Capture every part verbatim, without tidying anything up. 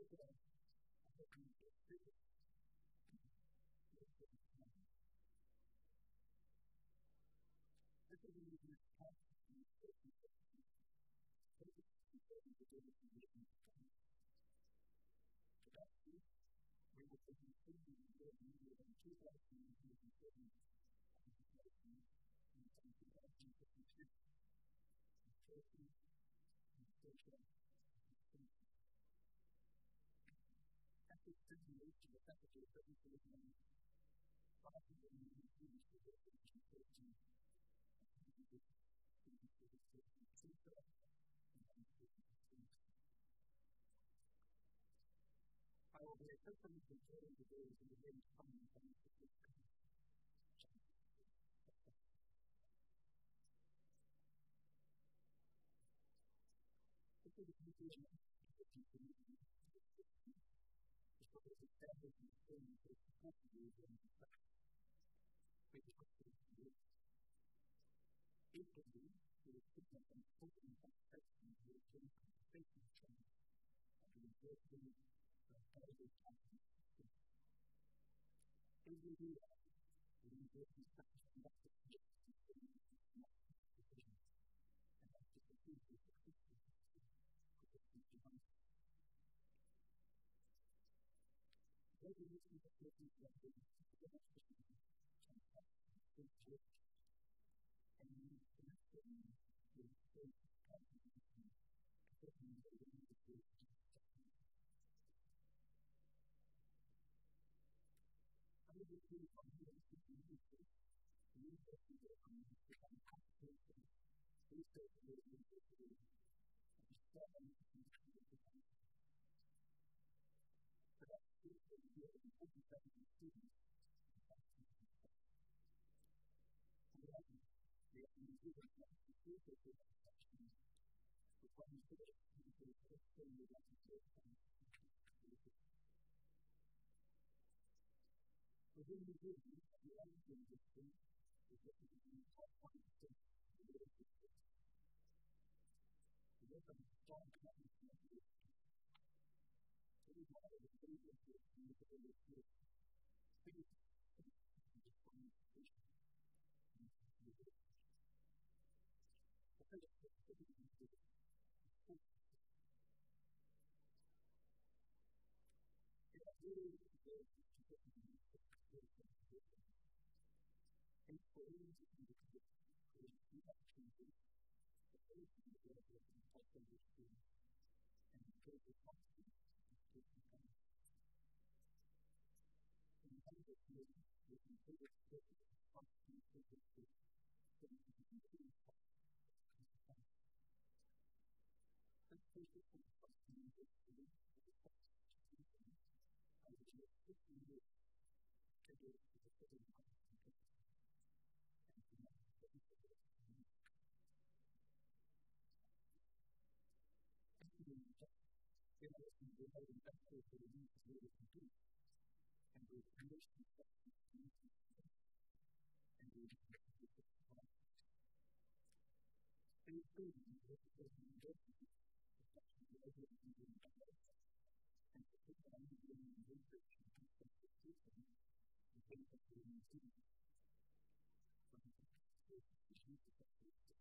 However, I took some of the joy of the days in the very common things that we can. This is a conclusion that you can use to sort of establish the things that you have to use in the fact. We just have to do it. Equally, we will put them in open expectation to the change of the safety trend and to the working of daily practice. If we do that, we will be able to establish a lot of things to do not decisions. And that's just a huge difference. Resolution of business records is the best decision and in church and in connection with faith and religion, certain ways of wisdom. I would agree on the basis of research, the university of become application, research with university, and seven institutions. But that's true for the year in forty-seven students. However, the individual has to do the sections, but when you put it into the first thing you want to do, within the room, the other thing to do is that you can top one percent of the relationship. The other strong connection of the It is one of the things that you need to do is to think and define the vision. I think it's a pretty easy to think. It really is good to get the vision. And for you to do this, you have to do the first thing that you have to do is to take the vision and take the confidence. In terms of the the completed script of functional frequency, then you can continue to talk about it. This frequency of functional frequency is a function of frequency, and it is fifteen years scheduled to the city of Auckland, and the next city of Auckland. There are some remote investors that are used to be able to do, and we understand that we need to do, and we need to do it well. And it's good to know that there's an investment, especially the idea of using the data, and to put that on the research and concept of system, the things that we need to do. From the perspective of the use of that system,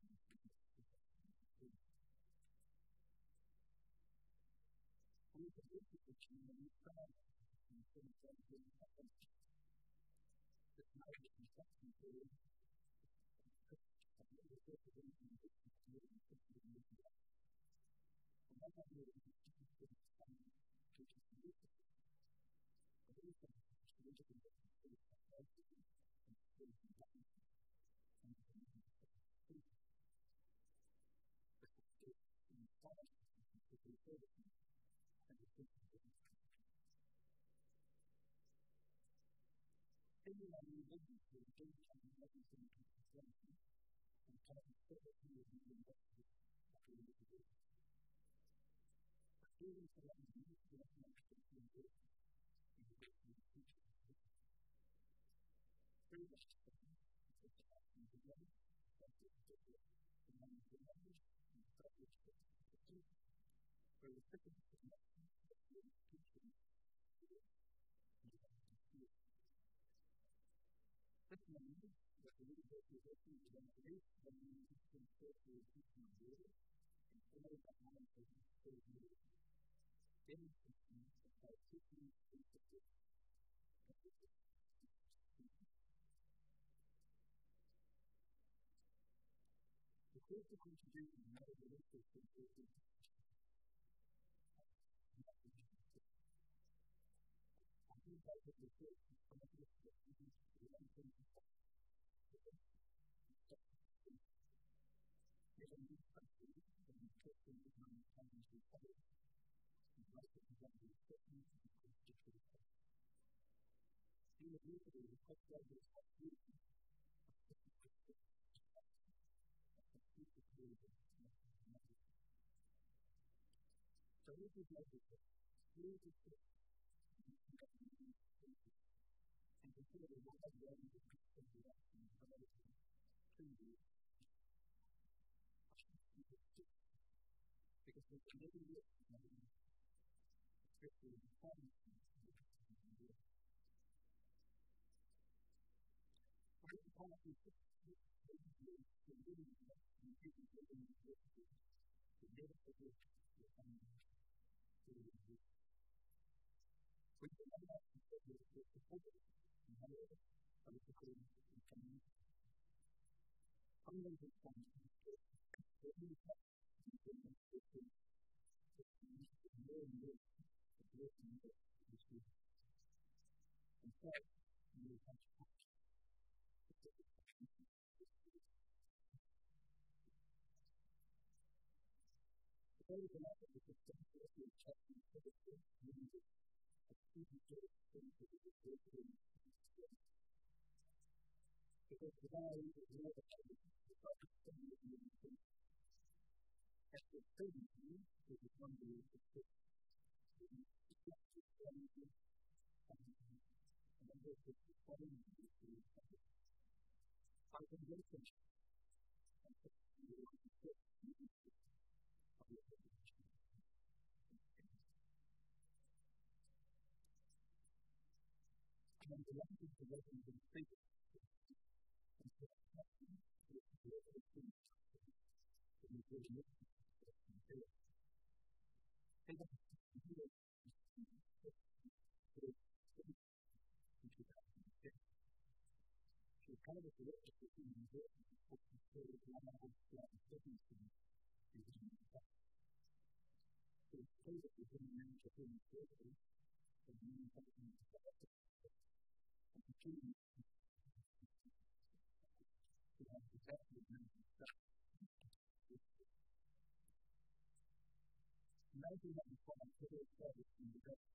we can look at the chain and we found in terms of the attention. This might be conception period. And it was just a very interesting period in terms of the media. And that had made a huge difference in the music. But it was a huge difference in the psychology and the environment and the community. But the state in the science is the service. And the things that we do. Anyone who listens to the things and everything to the same, and try to put it in the meeting that we need to do. But even for that, we need to get an extra in the in the future. Very much the same. It's a in the way, that's it, that's it. And then the language, and the subject, the where the second connection that we need to quick memory that the little bit was open to them at least when we can start to teach them the word. And some of that knowledge was so good. Then about fifteen to fifty. The critical contribution of another religious is I think that was the first some of the things we learned from the given these countries and the Christian economic times we covered, and like it was under the Christian and the Christian University, the Christian leaders have used so this is everything. Here's the truth. And consider the wide range of people who are in the world to you. Because we can never look at them, especially in the time of the world. What is the point of this? The living life, and people living in the world, the never forget the time to live. We can never have to say this is the focus and however, politically and community. Hundreds of times, the only time we can make this is more and more of this and more of this year. In fact, we will have to touch specific questions. The only thing I think is that the first year chapter of the book means that a student gets things that is very good in the because the value is more than the focus of the movement. As the student needs to become the institute, the institute is going to and then there's the study of the institute. Our convention and the institute of the education. And the language of the working in the state and so that's not the education. The education is the and the computer so kind of a collective between the work and the book and so it's one of the different things is in the book. So it's clear that we're going to manage a whole university and the main function is the book and the team to have exactly the same stuff. Imagine that we find total service in the best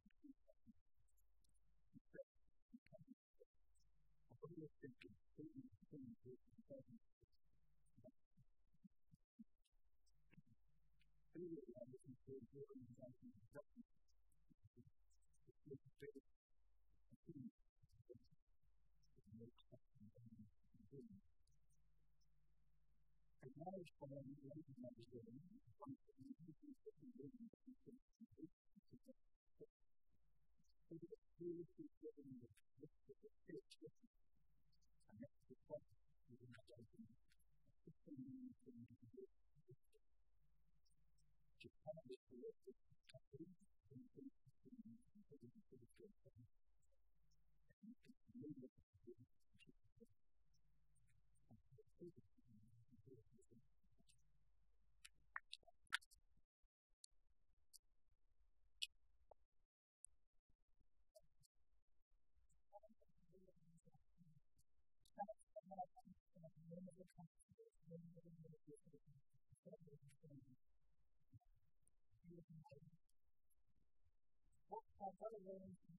what do you think is completely different with the present? Anyway, I'm looking for a good example of what you think is the best thing that makes us good. And now it's for them to recognize that one of the things that we do is to think so that it's really given the pitch and that's the point we can have to do. It's the meaning for me to do. To come up with the work of the company and the things that we need to do to do the good thing. And you can really look at the good thing. And the good thing. What other ways and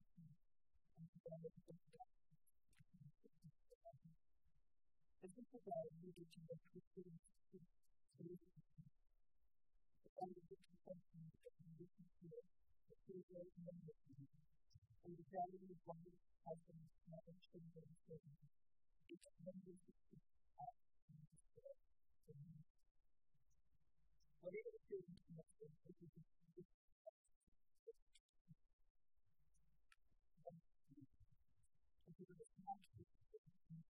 is this about needing to make the students to see the only different functions that we need to do the two-way memory and the value of one has been managed in the student. Each memory is out and display. Whatever the student must be, it is a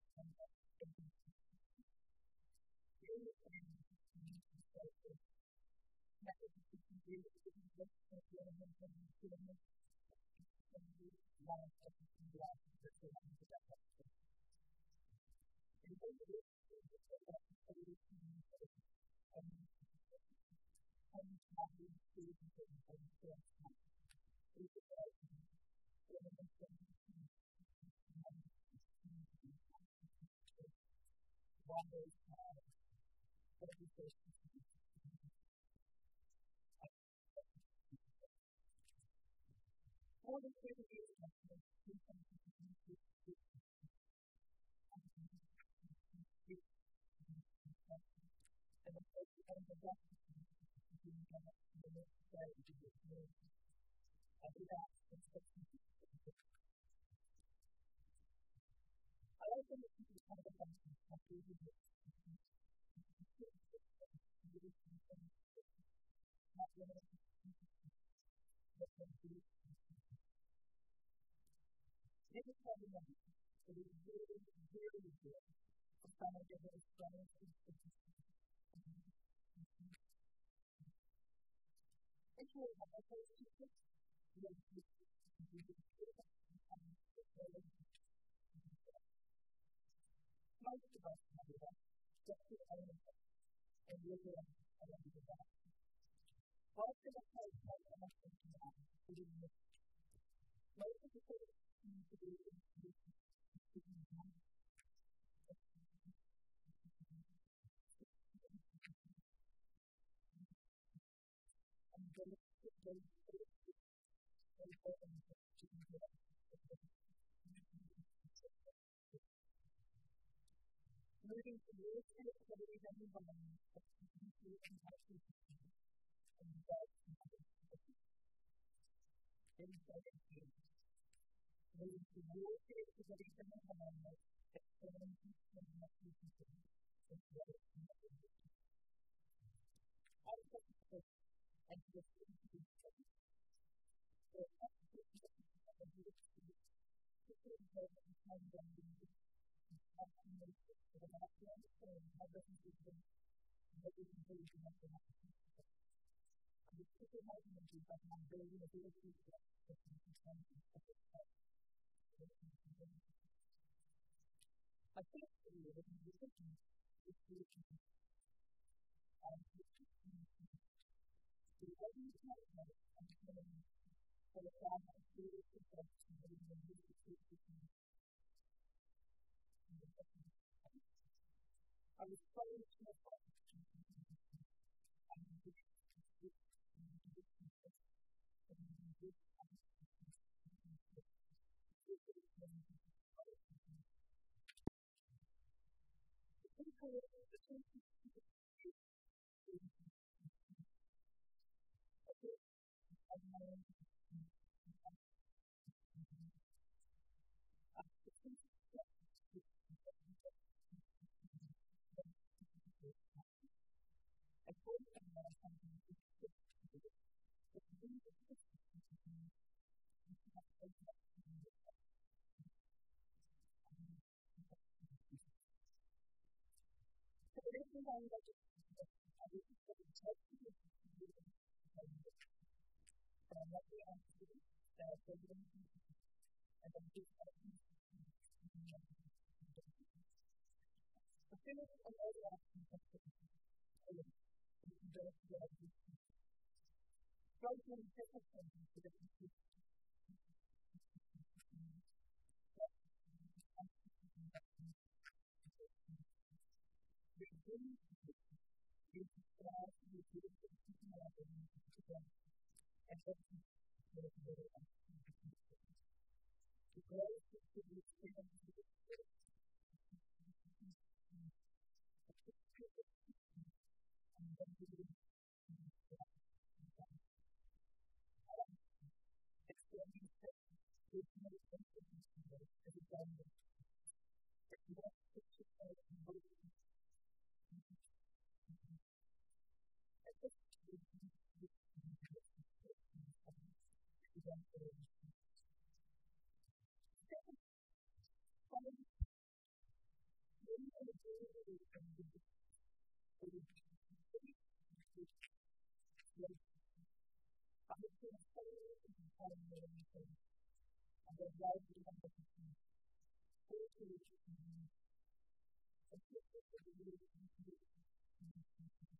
Yes, I was going to say it in the time that I'm saying, and then why do you want to see all the way to me? I think that the way that you do it is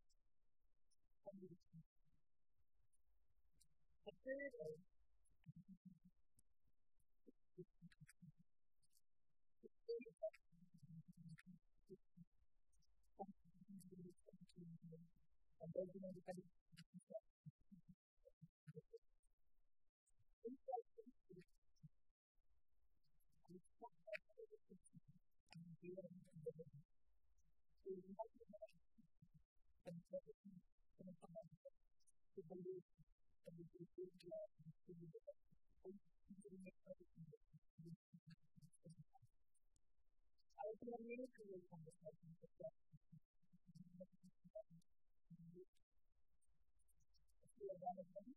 the third of and then you know the kind of I was going to really create conversation with that. You know, one of them,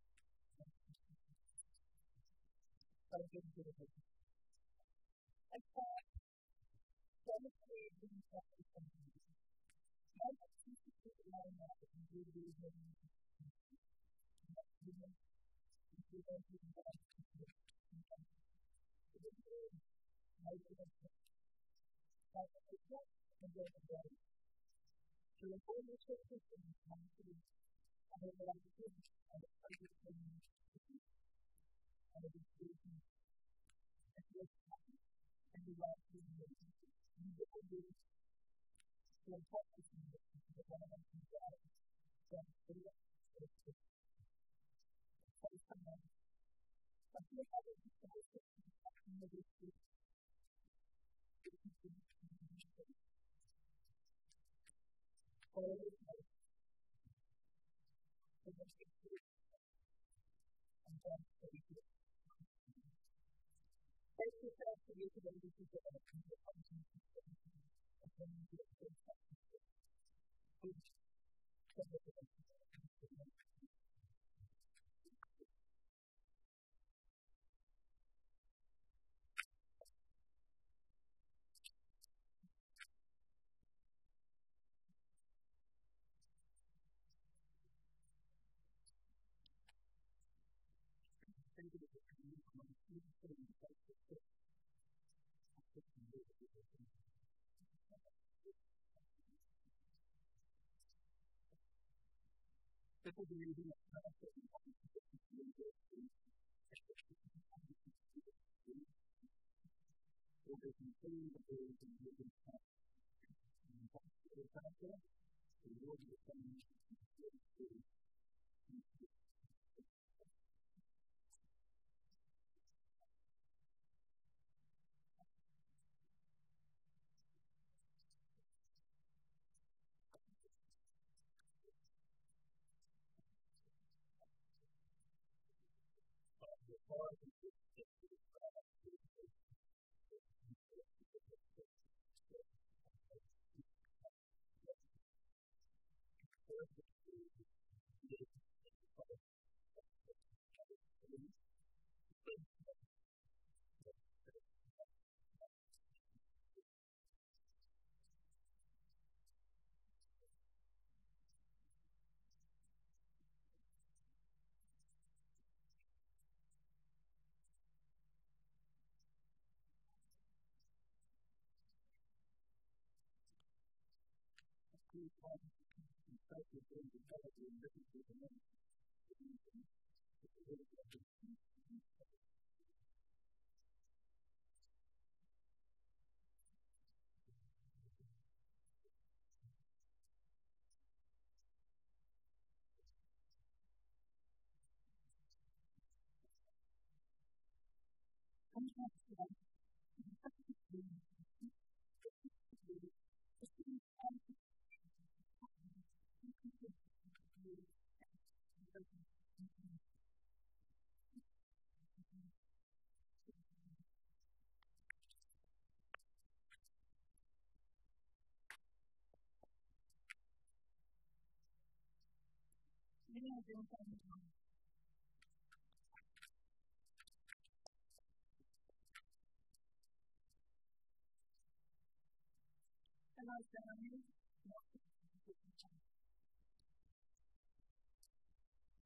but I didn't do it. I thought, chemistry is important for me. I have two people that I know that can do these things. You know, you don't even know what to do. I don't know. But I thought, and then again, to the whole research system, I'm going to I don't know what to do. I don't know what to do. I don't know what to do. I feel happy. And you want to do it. You don't do it. So I'm talking to you. I want to do that. So I'm going to do it. So I'm going to I feel like I'm just going to do it. I'm going to do it. All of it. I'm going to do it. I'm going to do it. Thank you for asking me to do this. I'm going to do it. I'm going to do it. I'm going to do it. Thank you for coming to my meeting. This will be using a concept of what is included in the rules and moving parts. And what's the concept? The rules are saying you know, doing something wrong. Hello, family.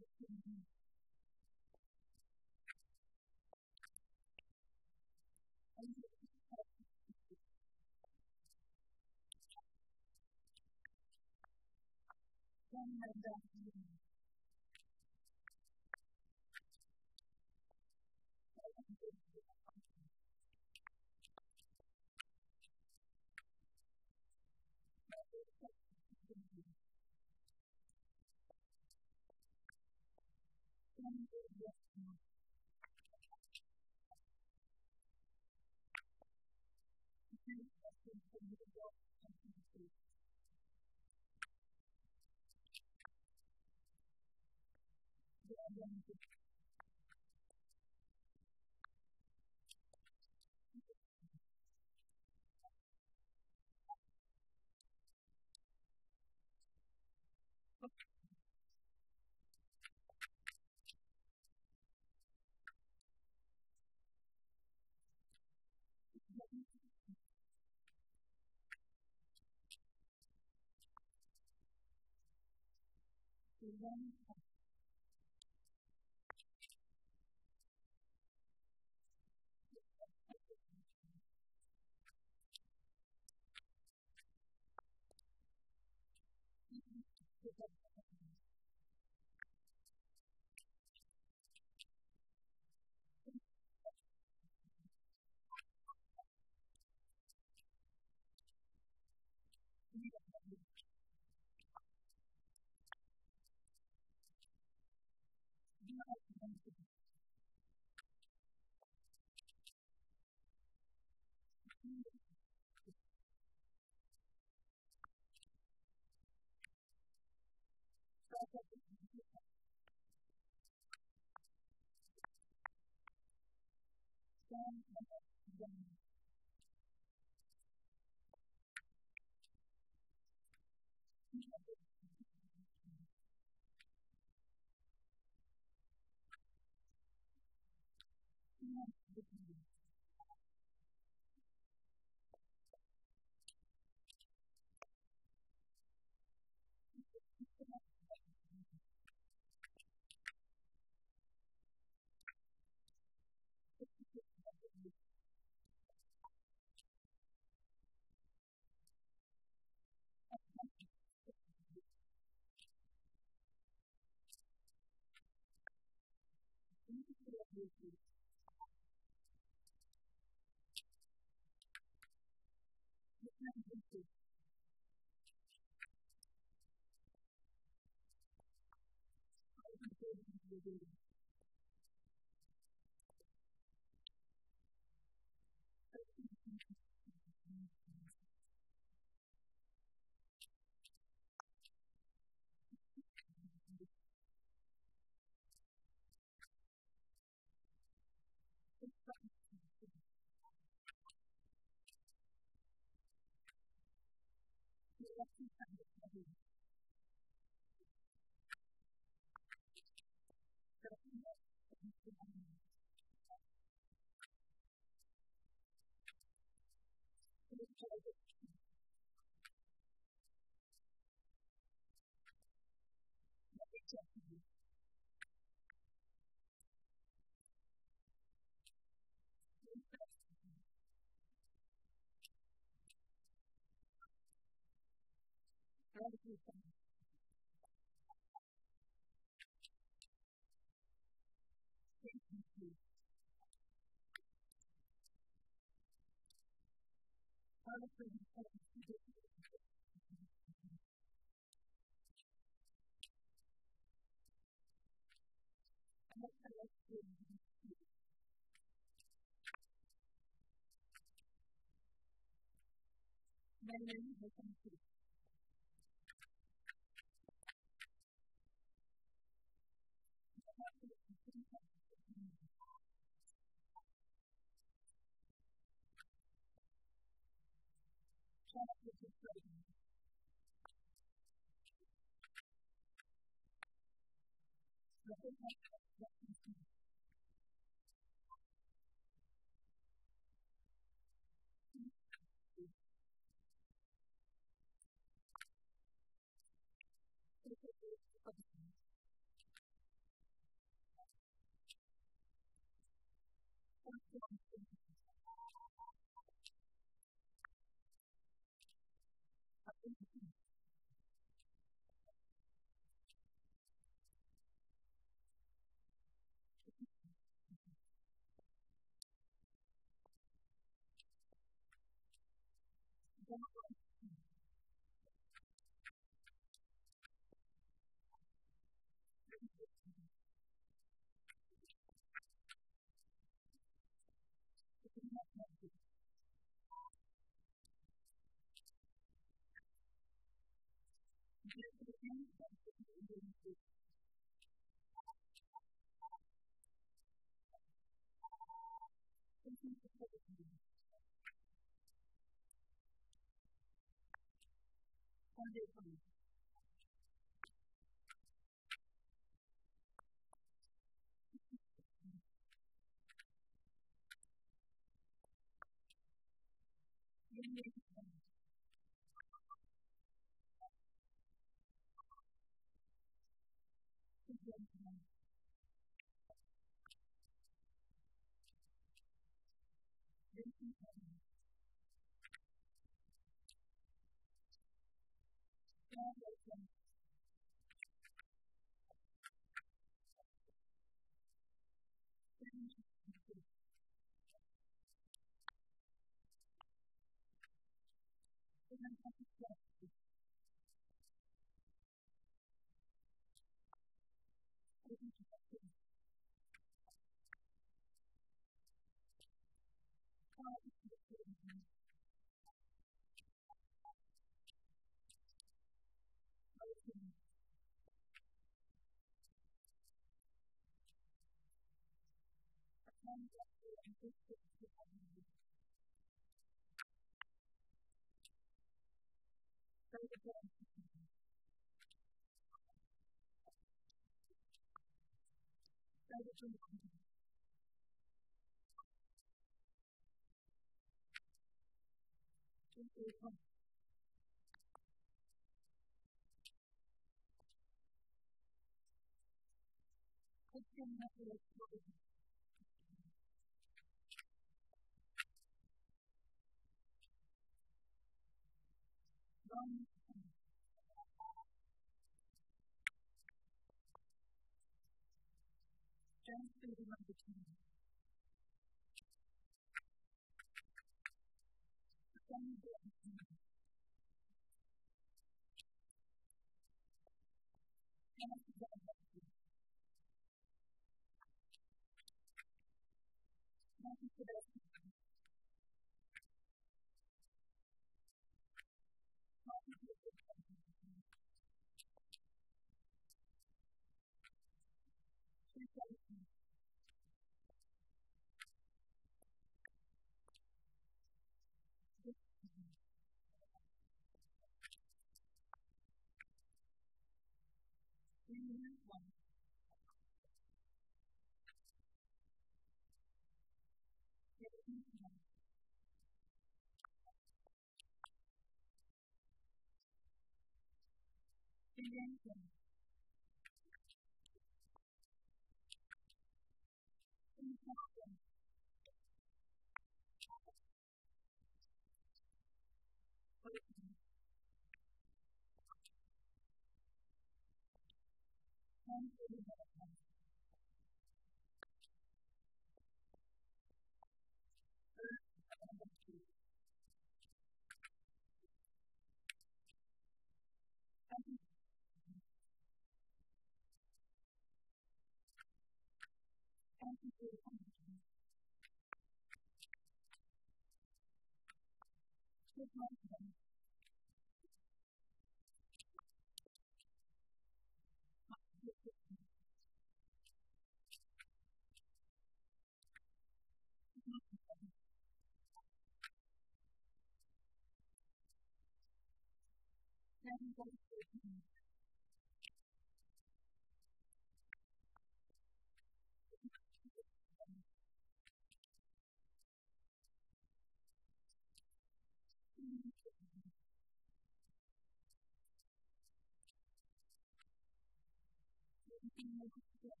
in the world.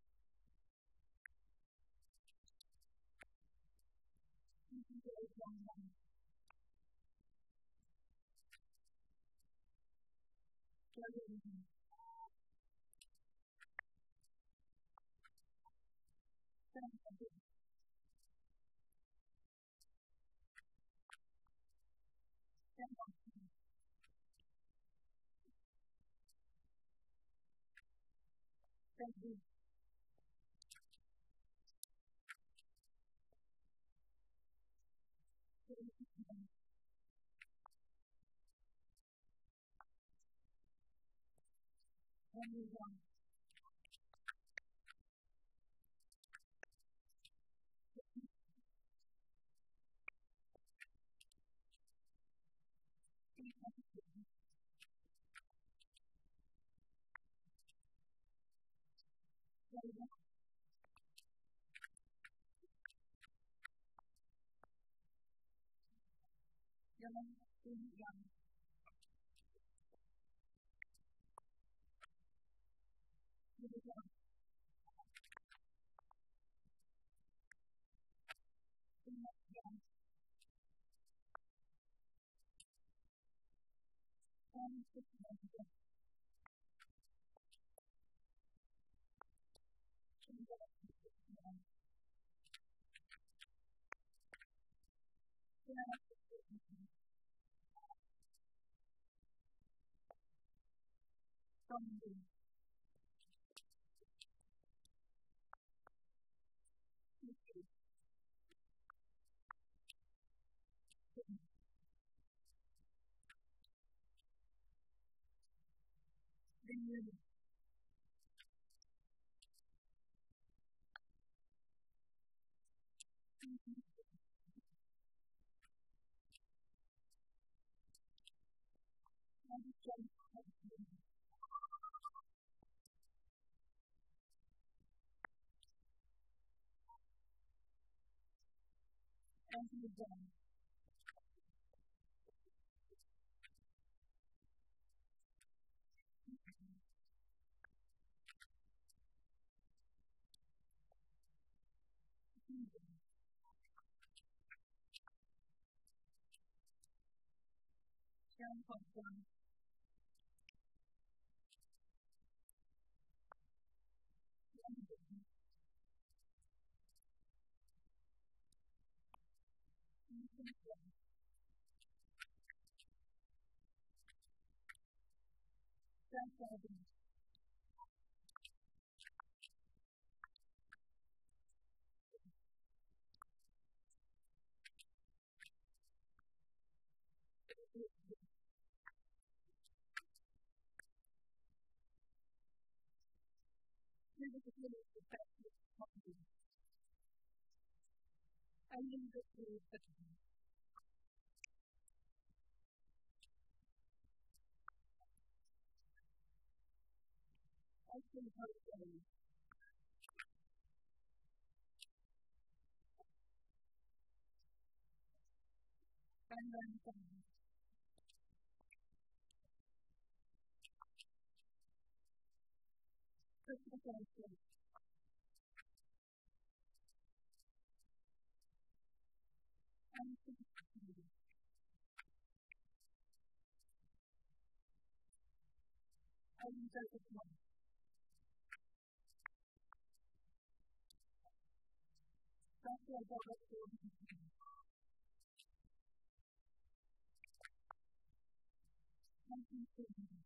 You can go one one. Gathering. Thank you. Thank you. Thank you. When you want. Young, young. Young. Young. One six one six. Something. Then and you done. Young one. Grandfather. I need to see the I can help them. And then some. Christmas and and I enjoy the one. That's what I got for Thank you.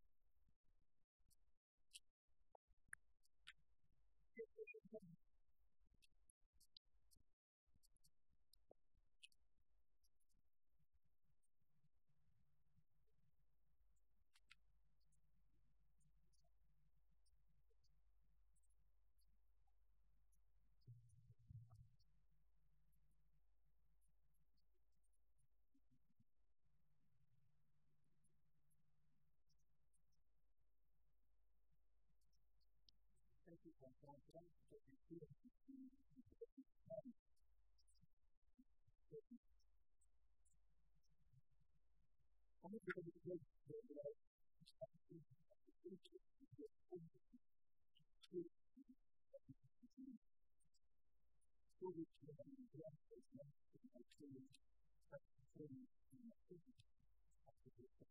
Thank you for that. I'm going to be good. yes, there's no actually practicing in a physical activity.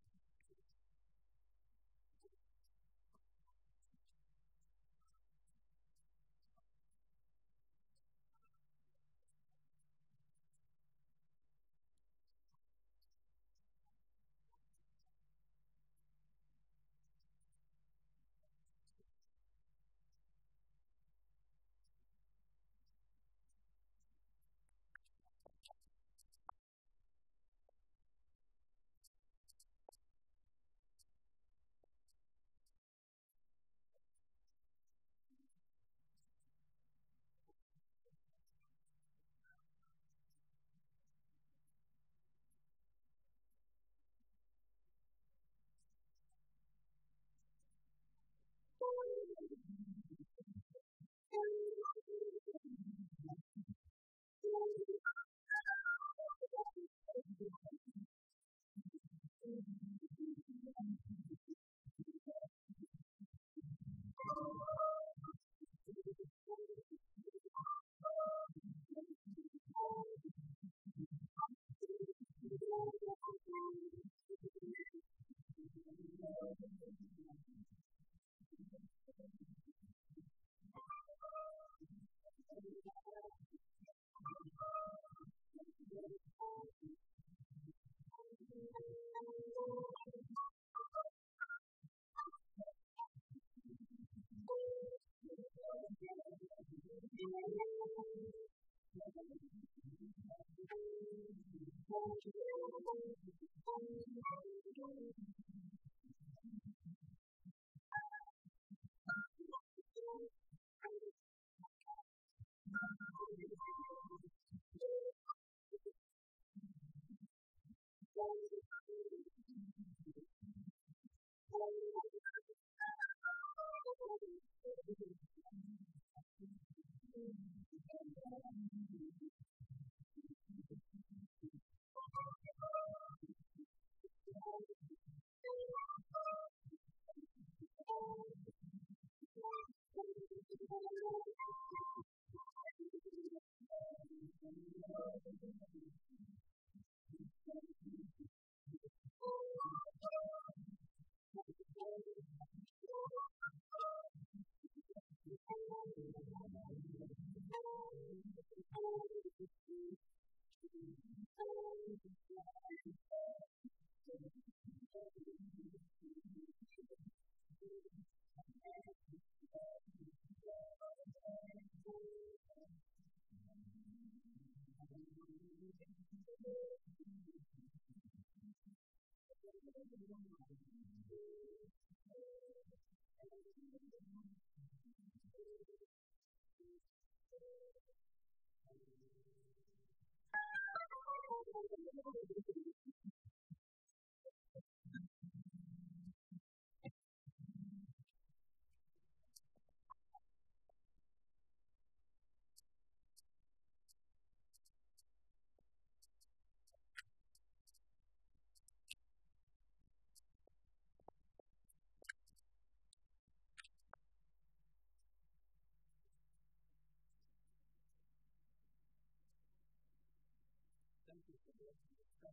Thank you for this.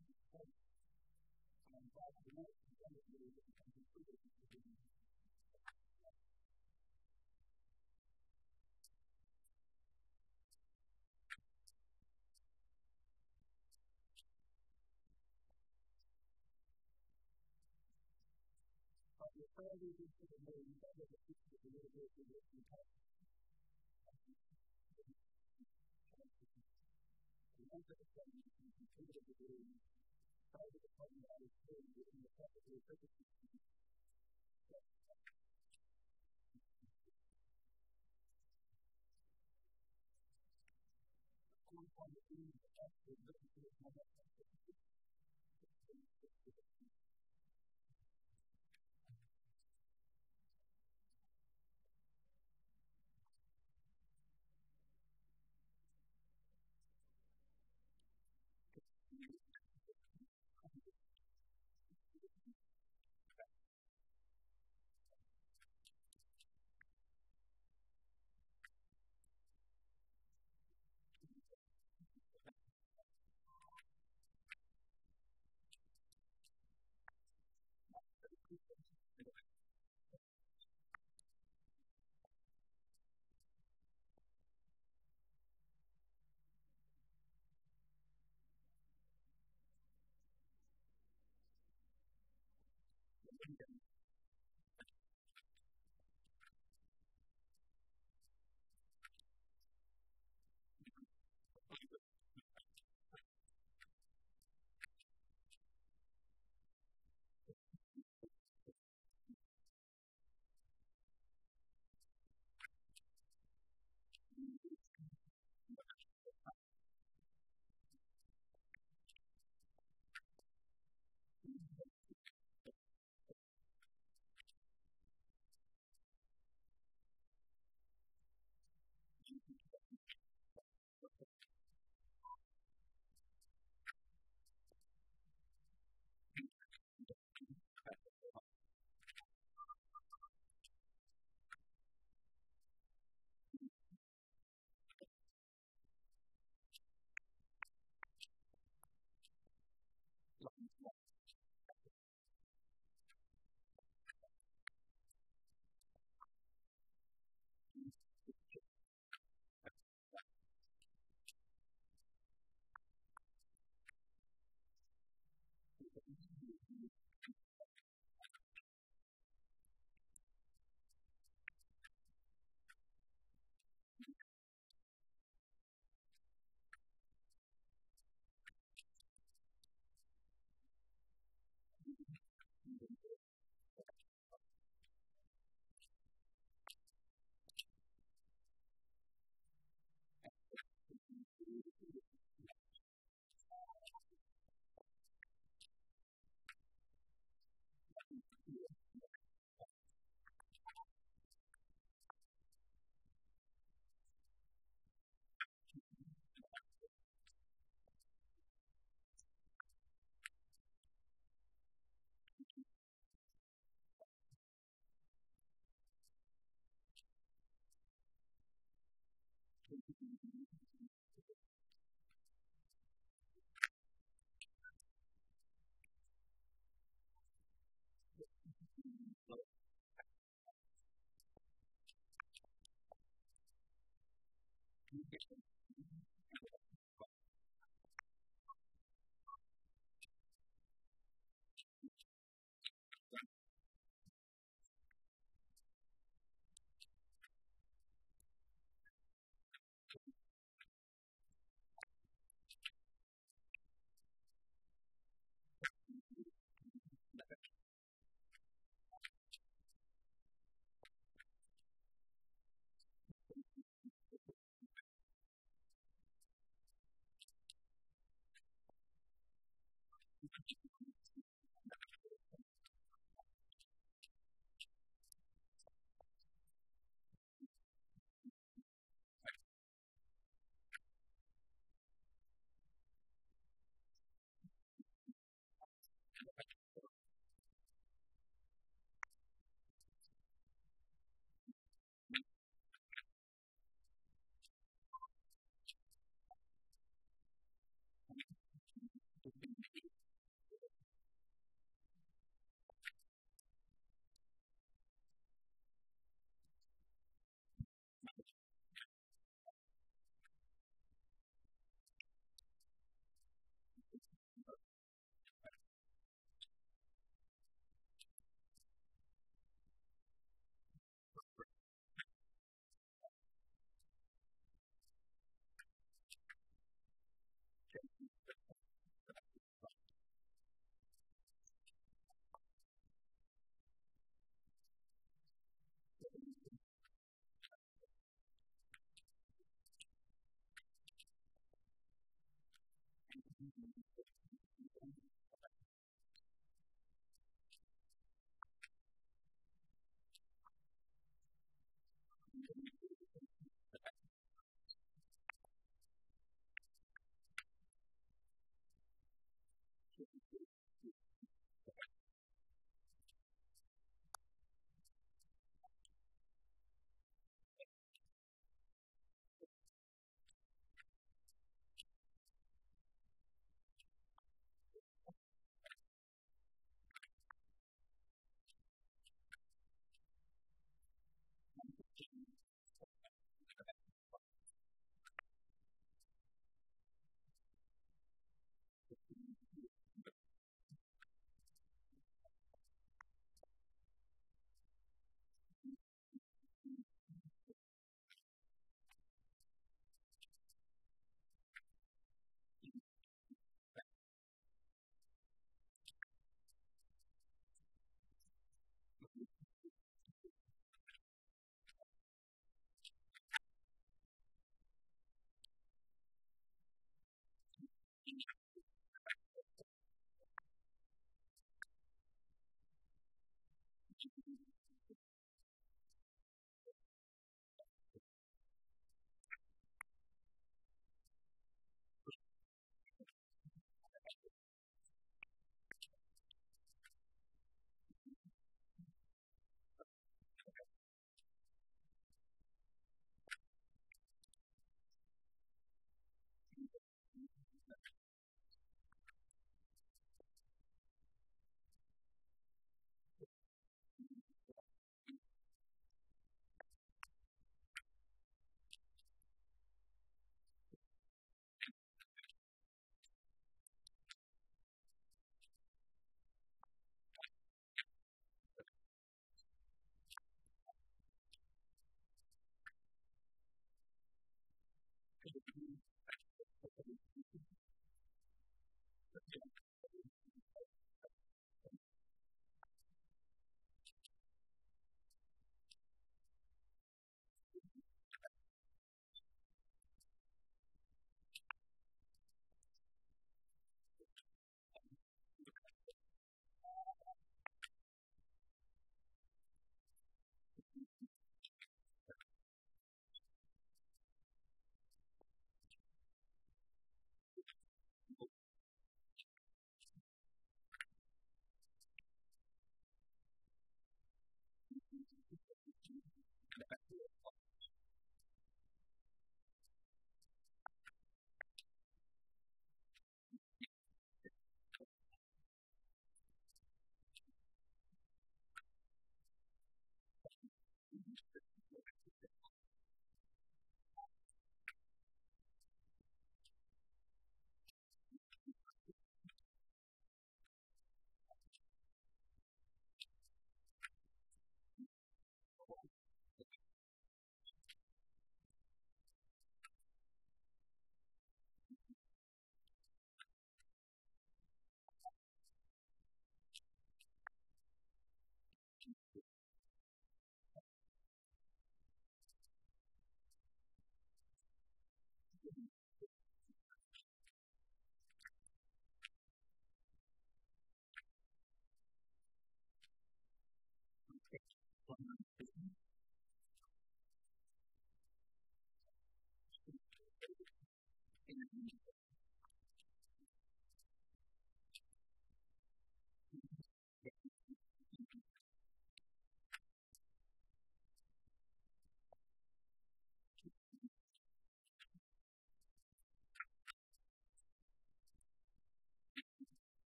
I'm glad to know that you can be free to do but your family is to the way that the people of the university will be taught. The ones that are studying can continue to do part of the problem that is doing in the fact that we're perfectly one point of view that actually doesn't do it more than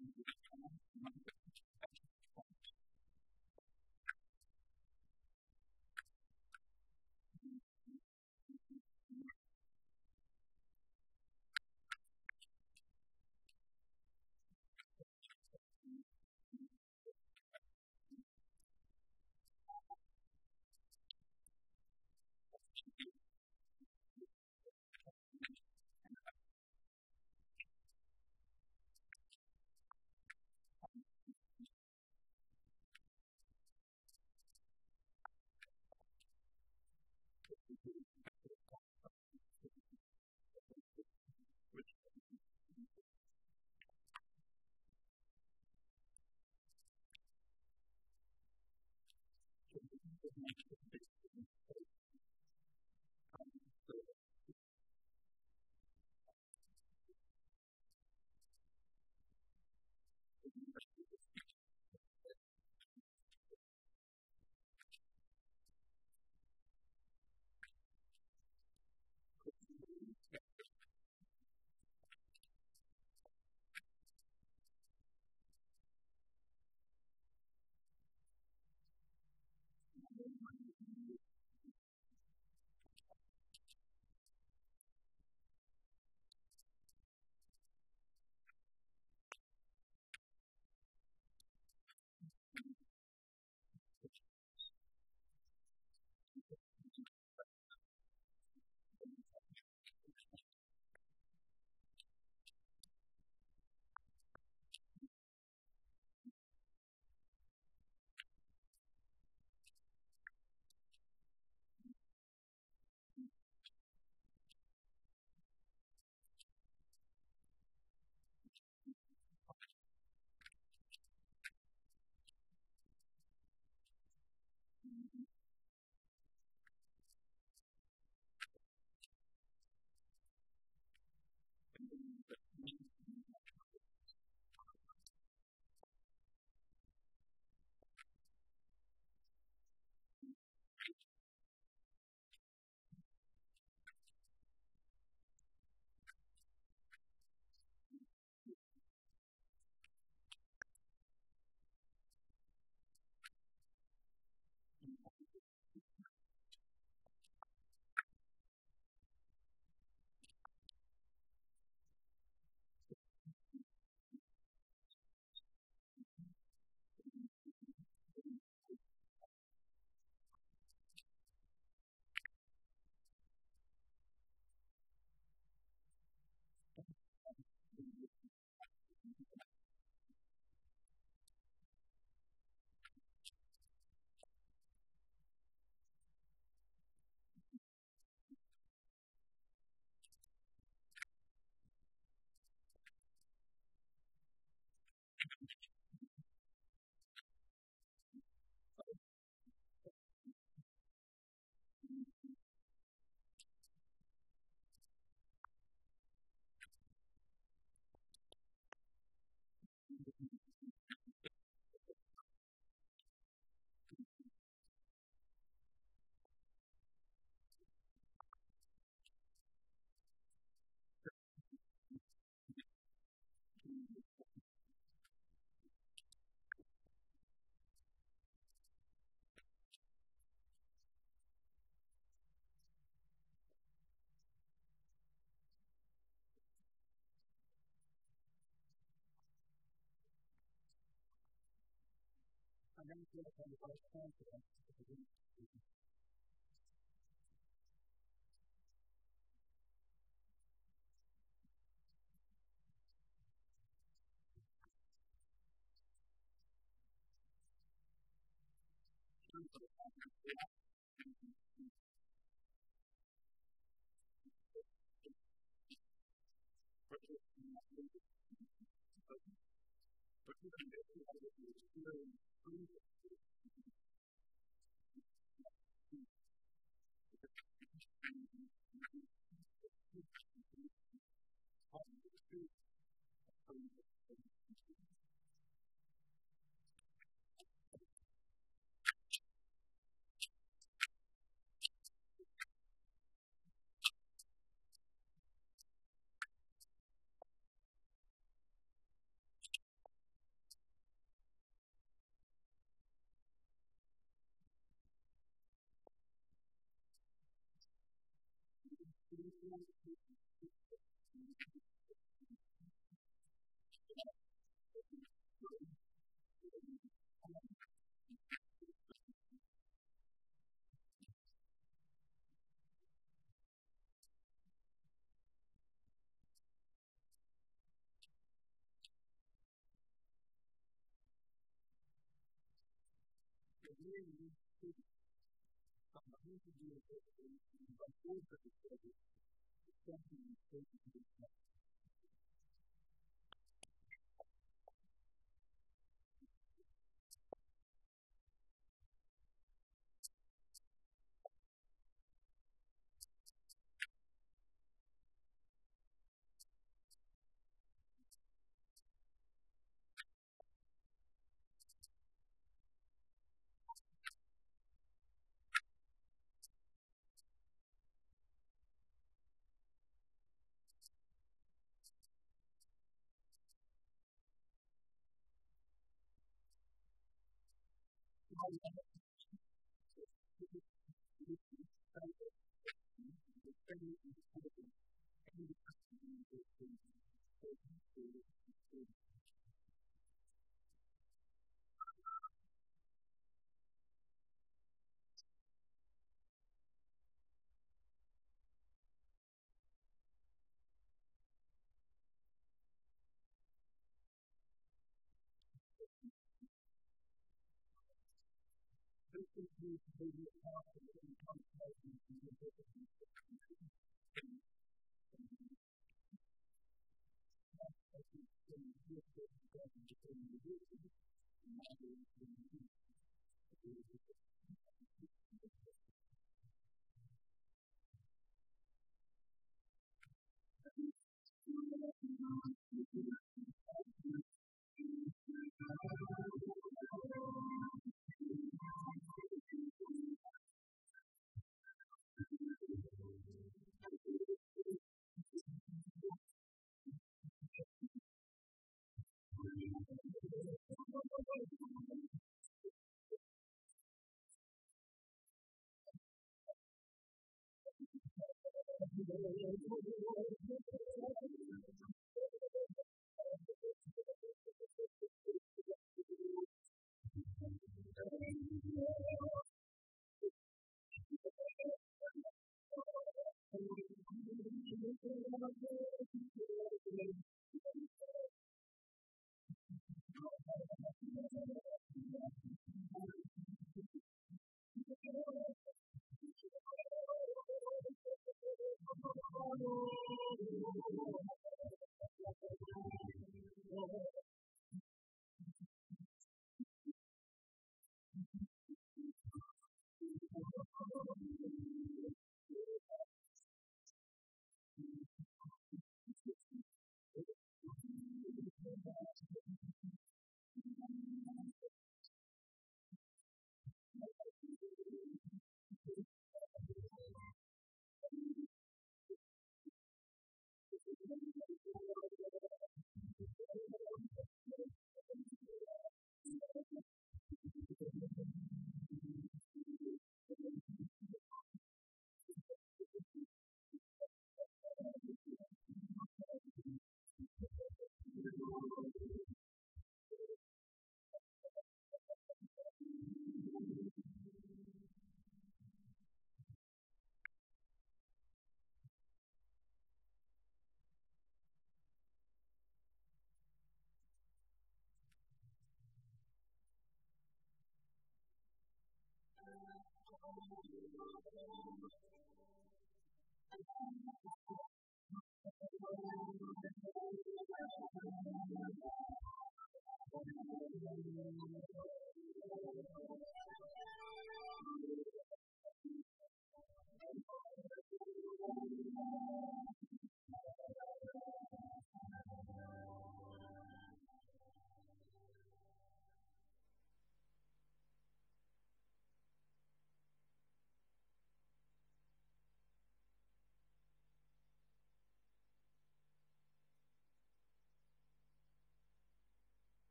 And then you look at the most confidence of the week.